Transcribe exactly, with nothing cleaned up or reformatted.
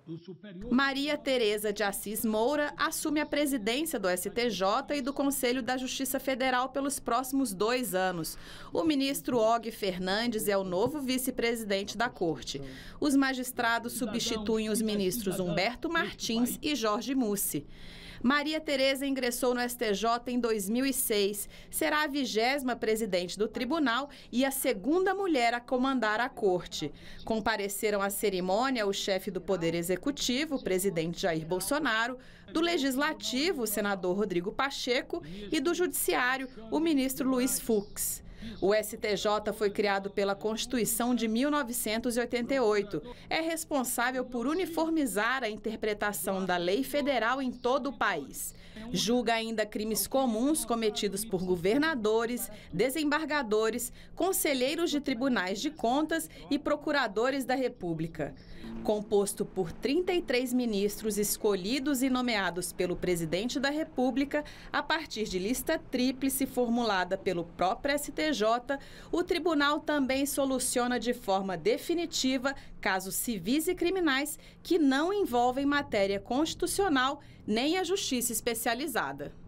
Maria Tereza de Assis Moura assume a presidência do S T J e do Conselho da Justiça Federal pelos próximos dois anos. O ministro Og Fernandes é o novo vice-presidente da Corte. Os magistrados substituem os ministros Humberto Martins e Jorge Mussi. Maria Tereza ingressou no S T J em dois mil e seis. Será a vigésima presidente do tribunal e a segunda mulher a comandar a corte. Compareceram à cerimônia o chefe do Poder Executivo, o presidente Jair Bolsonaro, do Legislativo, o senador Rodrigo Pacheco, e do Judiciário, o ministro Luiz Fux. O S T J foi criado pela Constituição de mil novecentos e oitenta e oito. É responsável por uniformizar a interpretação da lei federal em todo o país. Julga ainda crimes comuns cometidos por governadores, desembargadores, conselheiros de tribunais de contas e procuradores da República. Composto por trinta e três ministros escolhidos e nomeados pelo presidente da República, a partir de lista tríplice formulada pelo próprio S T J, o tribunal também soluciona de forma definitiva casos civis e criminais que não envolvem matéria constitucional nem a justiça especializada.